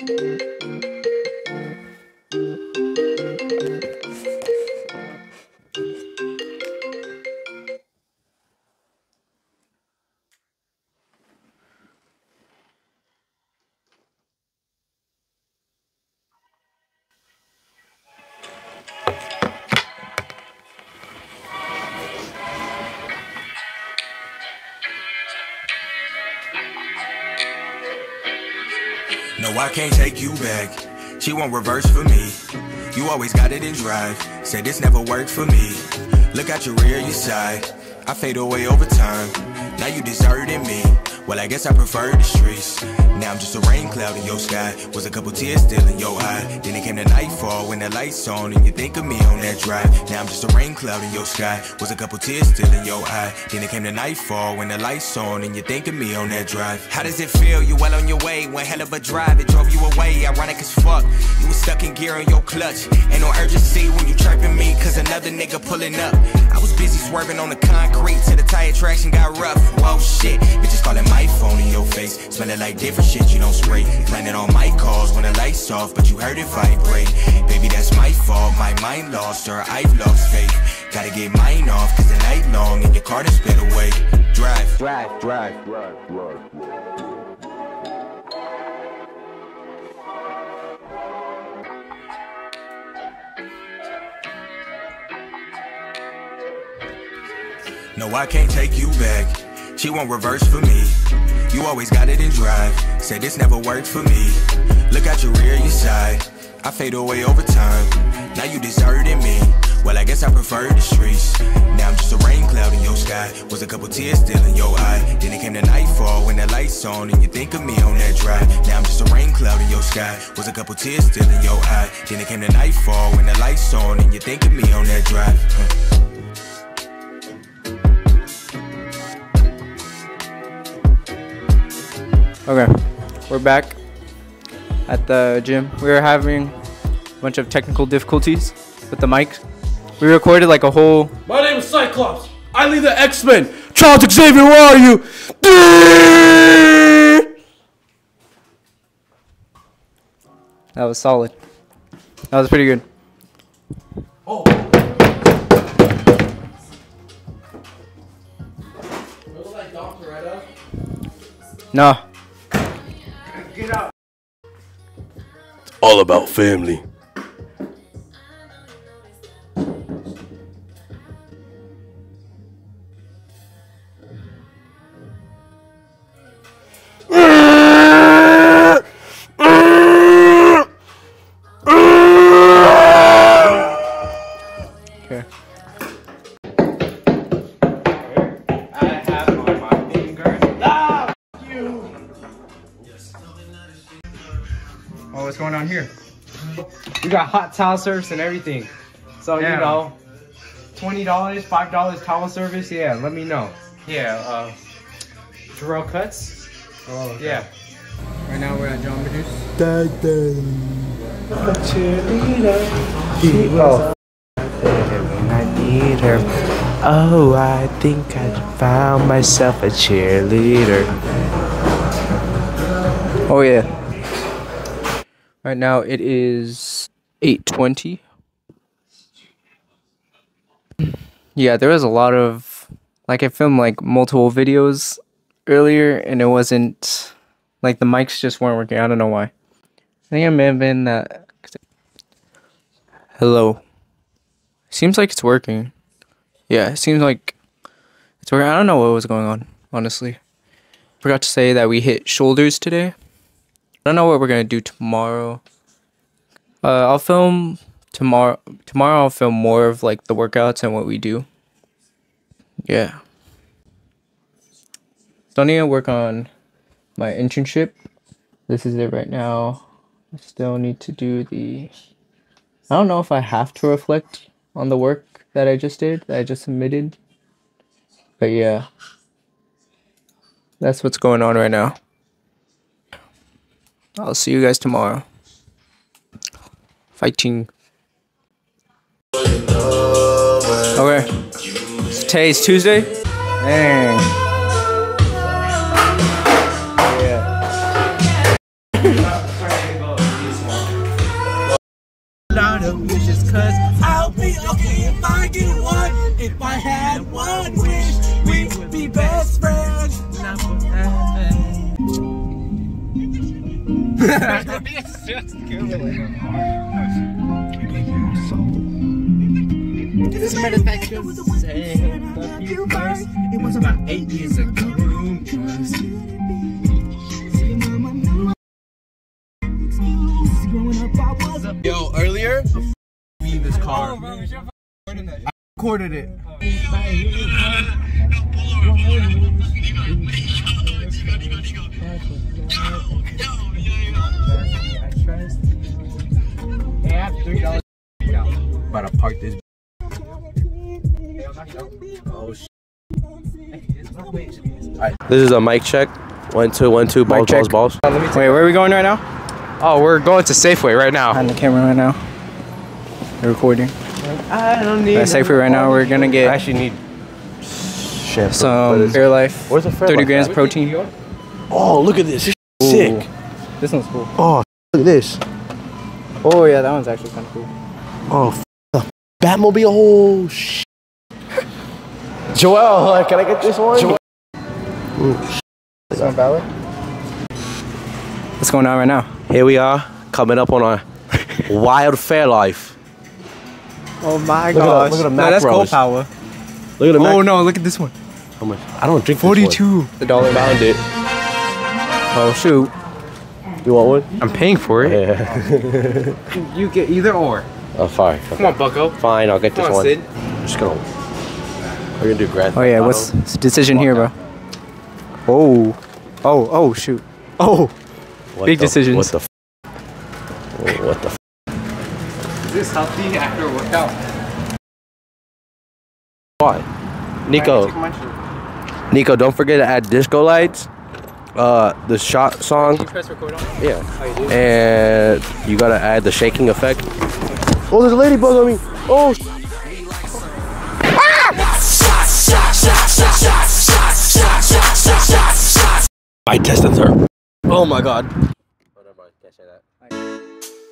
No, I can't take you back. She won't reverse for me. You always got it in drive. Said this never worked for me. Look out your rear, your side. I fade away over time. Now you deserting me. Well, I guess I prefer the streets. Now I'm just a rain cloud in your sky. Was a couple tears still in your eye. Then it came to nightfall when the lights on and you think of me on that drive. Now I'm just a rain cloud in your sky. Was a couple tears still in your eye. Then it came to nightfall when the lights on and you think of me on that drive. How does it feel? You well on your way. One hell of a drive, it drove you away. Ironic as fuck. You was stuck in gear on your clutch. Ain't no urgency when you chirping me, cause another nigga pulling up. I was busy swerving on the concrete till the tire traction got rough. Whoa shit, bitches calling my phone in your face. Smelling like different shit you don't spray. Planning on my calls when the lights off, but you heard it vibrate. Baby, that's my fault, my mind lost or I've lost faith. Gotta get mine off, cause the night long and your car done spit away. Drive, drive, drive, drive, drive, drive. No, I can't take you back. She won't reverse for me. You always got it in drive. Said this never worked for me. Look out your rear, your side. I fade away over time. Now you deserting me. Well, I guess I prefer the streets. Now I'm just a rain cloud in your sky. Was a couple tears still in your eye. Then it came to nightfall when the lights on and you think of me on that drive. Now I'm just a rain cloud in your sky. Was a couple tears still in your eye. Then it came to nightfall when the lights on and you think of me on that drive. Okay, we're back at the gym. We were having a bunch of technical difficulties with the mic. We recorded like a whole... My name is Cyclops. I lead the X-Men. Charles Xavier, where are you? That was solid. That was pretty good. Oh. Was that Dr. Retta? No. Get out. It's all about family. Okay. I have on my finger. Ah, you. Oh, what's going on here? We got hot towel service and everything. So, you know, $20, $5 towel service. Yeah, let me know. Yeah, Jarrell Cuts. Oh, okay. Yeah. Right now we're at John Beduce. A cheerleader. Oh. When I need her. Oh, I think I found myself a cheerleader. Oh, yeah. Right now it is 8:20. Yeah, there was a lot of, like, I filmed like multiple videos earlier and it wasn't, like, the mics just weren't working. I don't know why. I think it may have been that. Hello. Seems like it's working. Yeah, it seems like it's working. I don't know what was going on, honestly. Forgot to say that we hit shoulders today. I don't know what we're gonna do tomorrow. I'll film tomorrow. Tomorrow I'll film more of like the workouts and what we do. Yeah. Still need to work on my internship. This is it right now. I still need to do the... I don't know if I have to reflect on the work that I just did, that I just submitted. But yeah. That's what's going on right now. I'll see you guys tomorrow. Fighting. Okay. So today's Tuesday. Dang. Yeah. This manufacturer said it was about 8 years ago. Yo, earlier, me in this car. I recorded it. About to park this. Oh shit. Alright, this is a mic check. 1 2 1 2 balls, balls, balls. Wait, where are we going right now? Oh, we're going to Safeway right now. On the camera right now. We're recording. I don't need. At Safeway right now, we're gonna get I actually need shampoo. some Fairlife. Where's the Fairlife 30 grams at? protein. Oh, look at this. This is sick. This one's cool. Oh, look at this. Oh yeah, that one's actually kind of cool. Oh, the Batmobile. Oh, shit. Joel, can I get this one? Joel. This one valid? What's going on right now? Here we are, coming up on our wild Fairlife. Oh my gosh. Look at the no, that's macros. cold power. Look at the Oh no, look at this one. How much? I don't drink 42. The dollar. Found it. Oh shoot. You want one? I'm paying for it. Yeah. You get either or. Oh, fine. Come on, bucko. Fine, I'll get this one. Sid. I'm just gonna. We're gonna do Grand. Oh yeah, Theft what's Auto. the decision here, bro? Oh. Oh shoot. Oh. What Big the- decisions. What the? What the? Is this healthy after a workout? Why? Nico, don't forget to add disco lights. The shot song. You press record on it? Yeah. Oh, you do? And you gotta add the shaking effect. Oh, there's a ladybug on me. Oh. I tested her. Oh my god. Oh, never mind. Can't say that.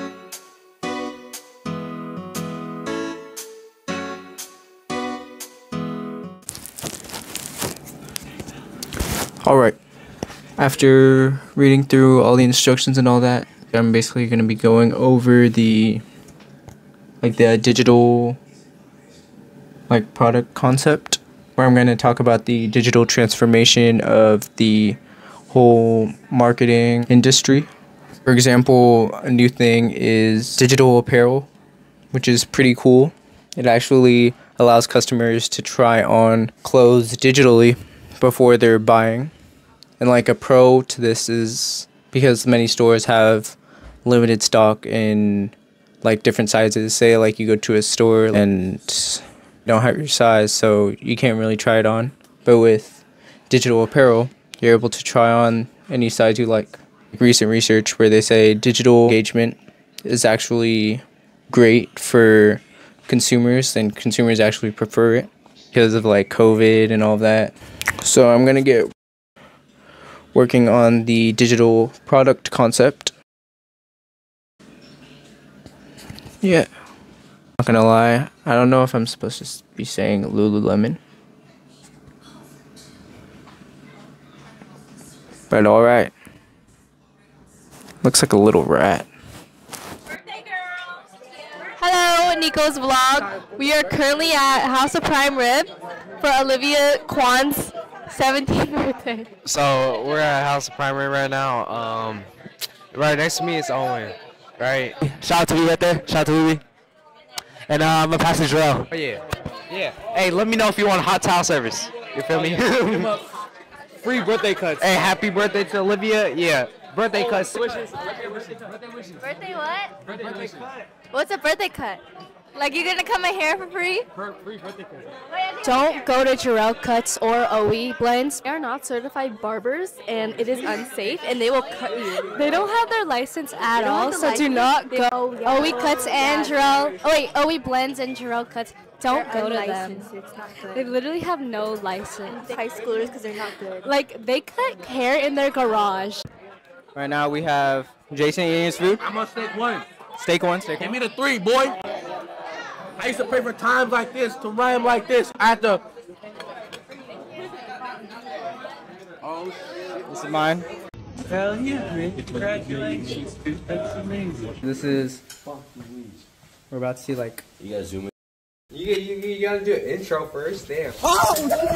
Alright. After reading through all the instructions and all that, I'm basically going to be going over the digital product concept, where I'm going to talk about the digital transformation of the whole marketing industry. For example, a new thing is digital apparel, which is pretty cool. It actually allows customers to try on clothes digitally before they're buying. And a pro to this is because many stores have limited stock in different sizes. Say you go to a store and you don't have your size, so you can't really try it on. But with digital apparel, you're able to try on any size you like. Recent research where they say digital engagement is actually great for consumers, and consumers actually prefer it because of COVID and all that. So I'm gonna get working on the digital product concept. Yeah. Not gonna lie, I don't know if I'm supposed to be saying Lululemon. But alright. Looks like a little rat. Hello, Nico's vlog. We are currently at House of Prime Rib for Olivia Kwan's 17th birthday. So we're at House of Prime Rib right now. Right next to me is Owen. Right. Shout out to me right there. Shout out to Louie. And I'm gonna pass to Jarrell. Oh yeah. Yeah. Hey, let me know if you want hot towel service. You feel me? Free birthday cuts. Hey, happy birthday to Olivia. Yeah. Birthday cuts. Birthday what? Birthday cut. What's a birthday cut? You're gonna cut my hair for free? Free birthday cut. Don't go to Jarrell Cuts or OE Blends. They are not certified barbers, and it is unsafe, and they will cut you. They don't have their license at all, so do not go. OE Cuts and Jarrell. Oh wait, OE Blends and Jarrell Cuts. Don't go to them. It's not good. They literally have no license. High schoolers because they're not good. They cut hair in their garage. Right now we have Jason eating his food. I'm gonna take one. Steak one, steak Give one. me the 3, boy. I used to pray for times like this, to rhyme like this. I have to. This is mine. Hell yeah, man. Congratulations, dude. That's amazing. This is... We're about to see, like... You gotta zoom in. You gotta do an intro first. Damn. Oh!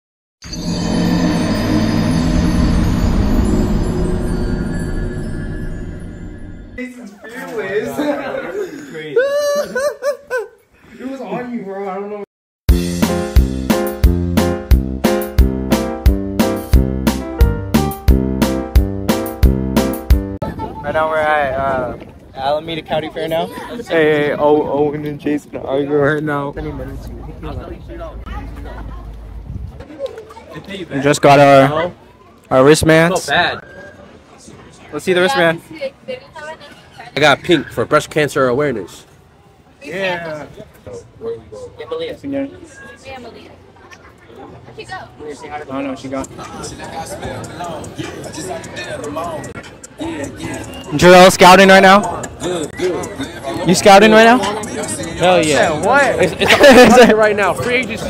Jason's fearless. It was on you, bro. I don't know. Right now we're at Alameda County Fair now. Hey, Owen and Jason are arguing right now. We just got our wristbands. Bad. Let's see the wristband. I got pink for breast cancer awareness. Yeah. Oh no, she gone. Jarrell scouting right now? You scouting right now? Hell yeah. What? It's a right now. Free agency.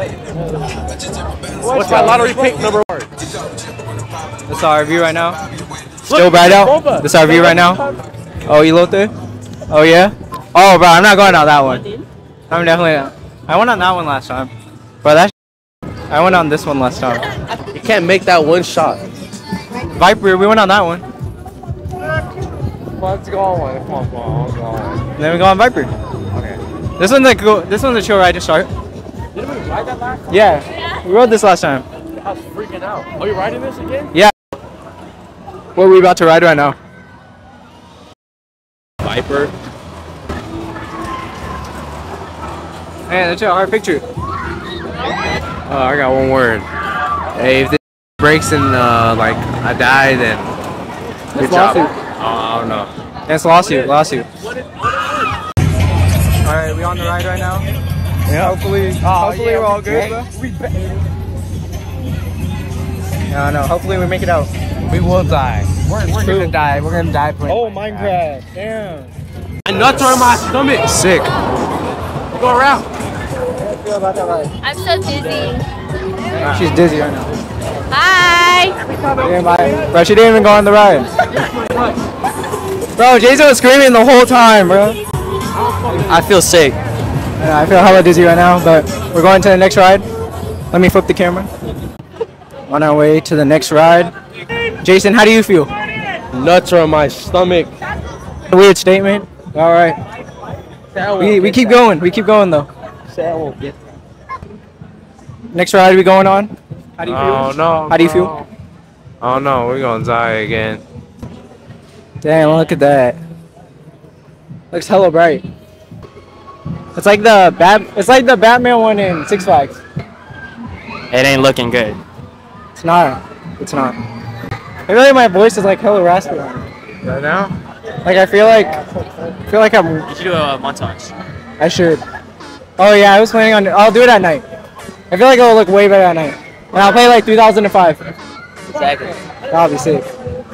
What's my lottery pick number 1? That's our review right now. Still bright out? That's our review right now. Oh, elote? Oh yeah? Oh bro, I'm not going on that one. I'm definitely not. I went on that one last time. Bro, I went on this one last time. You can't make that one shot. Viper, we went on that one. Let's go on. Come on, let's go on. Then we go on Viper. Okay. This one's a chill ride to start. Didn't we ride that last time? Yeah, we rode this last time. I was freaking out. Oh, you riding this again? Yeah. What are we about to ride right now? Viper. Man, that's a hard picture. I got one word. Hey, if this breaks and like I die, then good job. Lawsuit. I don't know. It's lawsuit. Alright, we on the ride right now? Yeah. Hopefully we're all good. Yeah, I know. Hopefully we make it out. We will die. We're gonna die. We're gonna die playing. Oh, Minecraft. Damn. My nuts are in my stomach. Sick. Go around. I'm so dizzy. She's dizzy right now. Hi. Yeah, bye. Bro, she didn't even go on the ride. Bro, Jason was screaming the whole time, bro. I feel sick. Yeah, I feel hella dizzy right now, but we're going to the next ride. Let me flip the camera. On our way to the next ride. Jason, how do you feel? Nuts are in my stomach. Weird statement. All right. We keep going. We keep going though. Next ride we going on? How do you feel? Oh no. How do you feel? Oh no, we're gonna die again. Damn, look at that. Looks hella bright. It's like the Batman one in Six Flags. It ain't looking good. It's not. It's not. I feel like my voice is like hella raspy. Right now? Like I feel like I'm. You should do a montage. I should. Oh yeah, I was planning on. I'll do it at night. I feel like it'll look way better at night. And I'll play like 2005. Exactly. That'll be sick.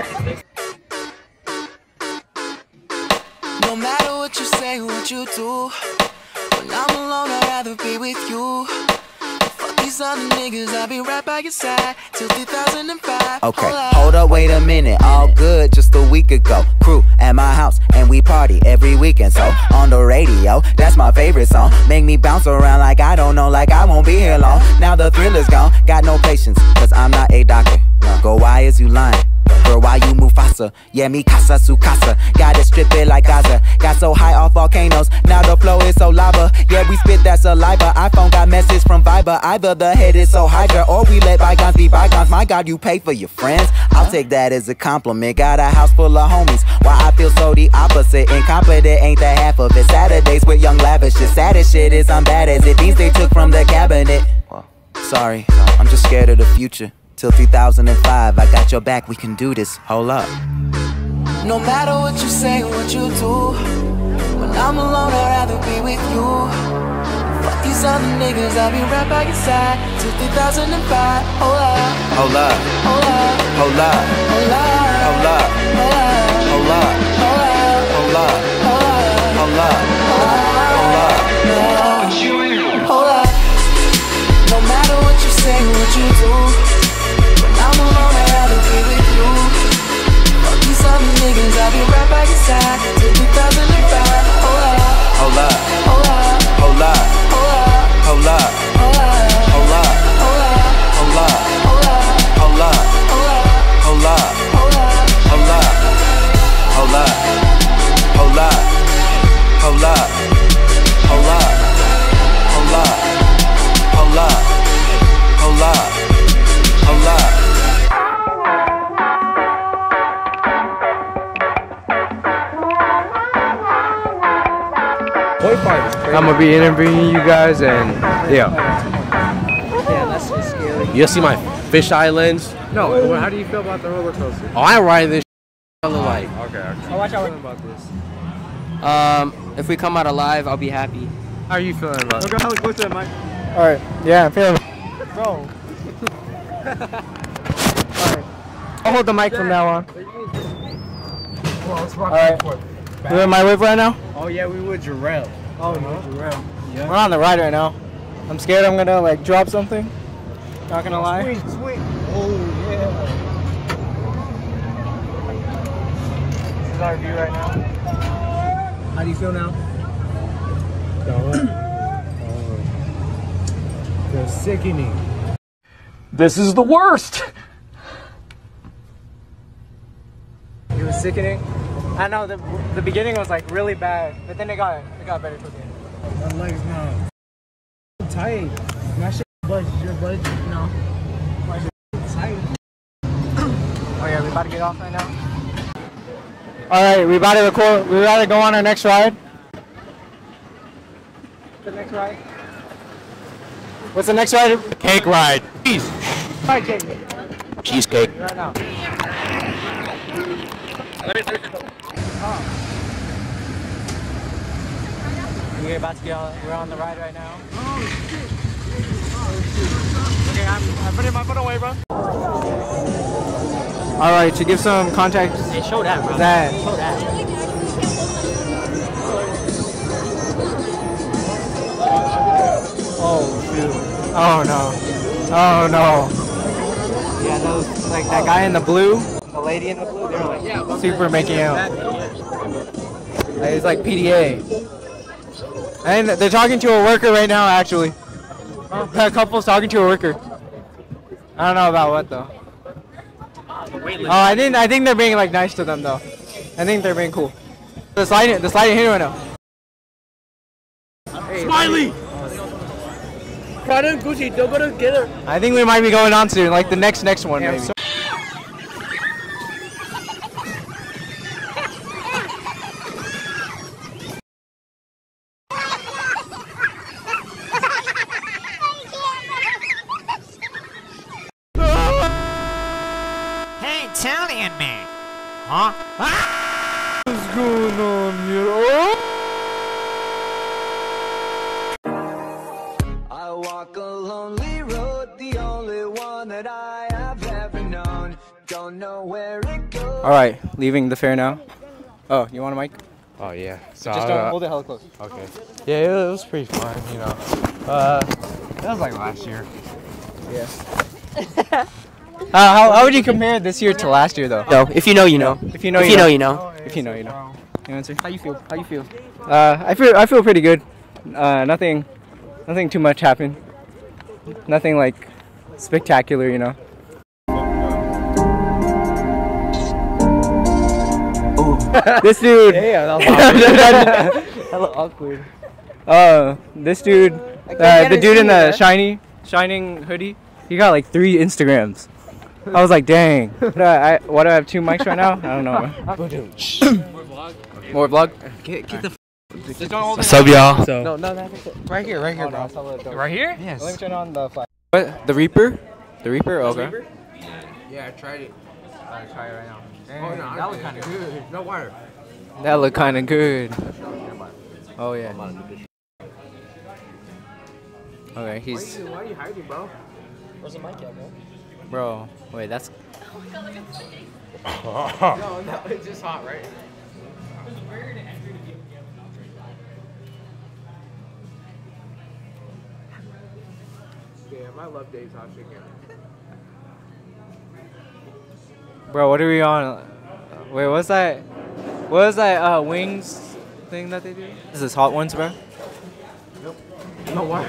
No matter what you say, what you do, when I'm alone, I'd rather be with you. Fuck these other niggas, I'll be right by your side till 2005. Okay, hold up, wait a minute. All good just a week ago. Crew at my house and we party every weekend. So on the radio, that's my favorite song. Make me bounce around like I don't know, like I won't be here long. Now the thrill is gone, got no patience, cause I'm not a doctor. Go, why is you lying? Girl, why you Mufasa? Yeah, me casa su casa. Gotta strip it like Gaza. Got so high off volcanoes, now the flow is so lava. Yeah, we spit that saliva. iPhone got message from Viber. Either the head is so hydra, or we let bygones be bygones. My God, you pay for your friends. I'll take that as a compliment. Got a house full of homies. Why I feel so the opposite. Incompetent ain't the half of it. Saturdays with young lavish. The saddest shit is I'm bad as it. These they took from the cabinet. Sorry, I'm just scared of the future. Till 2005, I got your back, we can do this, hold up. No matter what you say, what you do, when I'm alone, I'd rather be with you. Fuck these other niggas, I'll be right by your side till 2005. Hold up, hold up, hold up, hold up, hold up, hold up, hold up, hold up, hold up, hold up, hold up. No matter what you say, what you do, I'm alone, I'd rather be with you. side till 2005. Hold up. Hold up. Hold up. Hold up. Hold up. Hold up. Hold up. Hold up. Hold up. Hold up. Hold up. Hold up. Hold up. Hold up. Hold up. Hold up. Hold up. Hold up. I'm gonna be interviewing you guys, and yeah. That's just scary. You see my fish islands? No, how do you feel about the roller coaster? Oh, I'm riding this like. Okay. Oh, watch out about this. If we come out alive, I'll be happy. How are you feeling about it? Look how close to the mic. All right. Yeah, I'm feeling. Bro. Alright. I'll hold the mic from now on. Alright. We're in my whip right now? Oh yeah, we would Jarrell. Oh no, Jarrell. Yeah. We're on the ride right now. I'm scared I'm gonna like drop something. Not gonna lie. Sweet. Oh yeah. This is our view right now. How do you feel now? They're sickening. This is the worst. It was sickening. I know the beginning was like really bad, but then it got better towards the end. My legs now tight. My shit budge, your budge, no. My shit tight. Oh yeah, we about to get off right now. All right, we about to record. We about to go on our next ride. The next ride. What's the next ride? Cake ride. Cheese. Right, cake. Cheesecake. Right now. We're about to get on. We're on the ride right now. Oh shit! Okay, I'm putting my foot away, bro. All right, to give some context. Hey, show that, bro. That. Show that. Oh shoot! Oh no! Oh no! Yeah, those like that guy in the blue, the lady in the blue. They're like super making out. It's like PDA. And they're talking to a worker right now, actually. A couple's talking to a worker. I don't know about what though. Oh, I think they're being like nice to them though. I think they're being cool. The sliding here right now. Smiley. Prada and Gucci, don't go together. I think we might be going on to like the next one maybe. Italian man, huh? Ah! What's going on here? Oh! I walk a lonely road, the only one that I have ever known. Don't know where it goes. All right, leaving the fair now. Oh, you want a mic? Oh yeah. So Just don't hold it hella close. Okay. Yeah, it was pretty fun, you know. That was like last year. Yeah. How would you compare this year to last year though? No, if you know, you know. If you know, if you know. you know. If you know, you know. You answer. How you feel? How you feel? I feel pretty good. Nothing too much happened. Nothing like spectacular, you know. This dude. Yeah, that was hella awkward. This dude, the dude in the shining hoodie, he got like 3 Instagrams. I was like, dang. What do I have 2 mics right now? I don't know. More vlog? Get the. Just don't hold it. What's up, y'all? So No, right here, bro. right here? Yes. Let me turn on the flash. What? The Reaper? The Reaper? Okay. Yeah, I tried it. I'll try it right now. Oh no, that looked kind of good. No water. That looked kind of good. Oh yeah. Okay, he's. Why are you hiding, bro? Where's the mic at, bro? Bro, wait, that's. No, it's just hot, right? Damn, I love Dave's hot chicken. Bro, what are we on? Wait, what's that? What was that wings thing that they do? Is this hot ones, bro? Nope. No, why?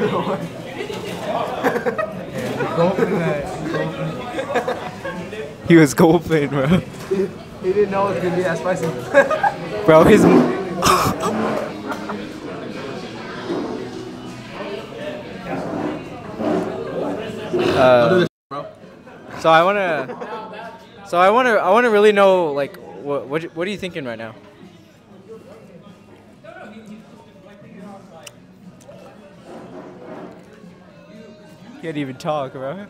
He was gulping, bro. He didn't know it was gonna be that spicy. Bro, his. So I wanna really know, like, what are you thinking right now? Can't even talk, bro.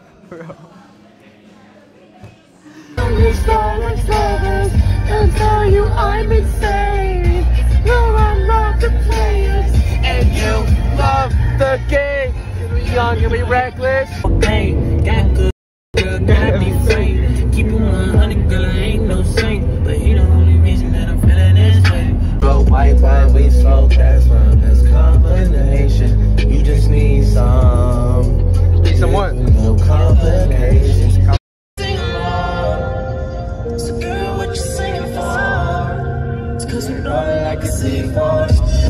I'll tell you I'm insane. No, I love the players, and you love the game. You'll be young, you'll be reckless. Hey, got good, girl, got me free. Keep it 100, girl, I ain't no saint, but he the only reason that I'm feeling this way. Bro, white wine, we slow fast from this combination. You just need some. Need some what? No complications. So girl, what you singing for? It's 'cause you know that I can see for.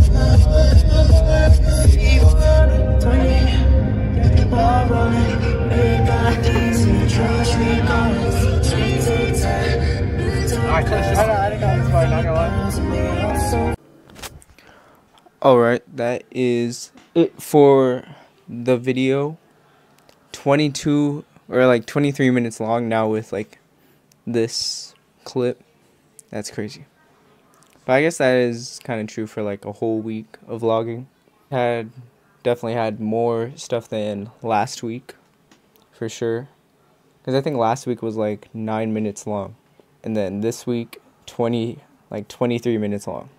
Get the ball rolling. They got things in the trash, we going. Alright, I didn't know this part, not gonna lie. Alright, that is it for the video. 22 or like 23 minutes long now with like this clip. That's crazy. But I guess that is kind of true for like a whole week of vlogging. Definitely had more stuff than last week, for sure. Because I think last week was like 9 minutes long. And then this week, 23 minutes long.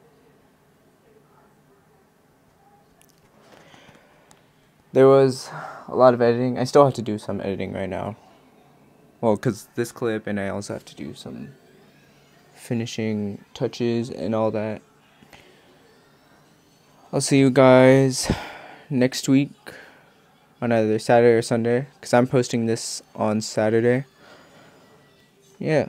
There was a lot of editing. I still have to do some editing right now. Well, because this clip, and I also have to do some finishing touches and all that. I'll see you guys next week on either Saturday or Sunday, because I'm posting this on Saturday. Yeah.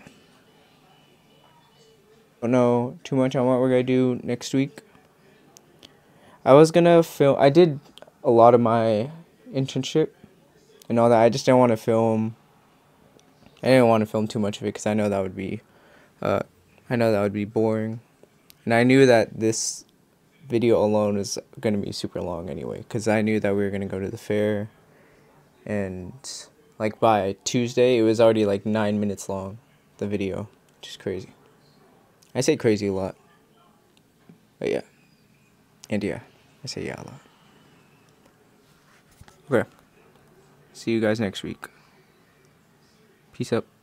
Don't know too much on what we're gonna do next week. I was gonna film. I did a lot of my internship and all that. I just didn't want to film. I didn't want to film too much of it because I know that would be boring, and I knew that this video alone was gonna be super long anyway, because I knew that we were gonna go to the fair, and like by Tuesday it was already like 9 minutes long, the video, which is crazy. I say crazy a lot, but yeah, and yeah, I say yeah a lot. Okay, see you guys next week. Peace up.